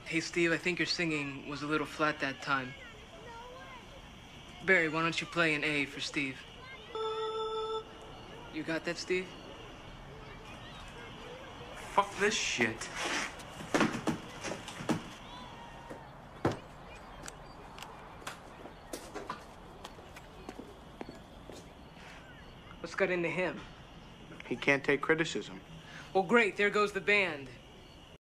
Hey, Steve, I think your singing was a little flat that time. Barry, why don't you play an A for Steve? You got that, Steve? Fuck this shit. What's got into him? He can't take criticism. Well, great. There goes the band.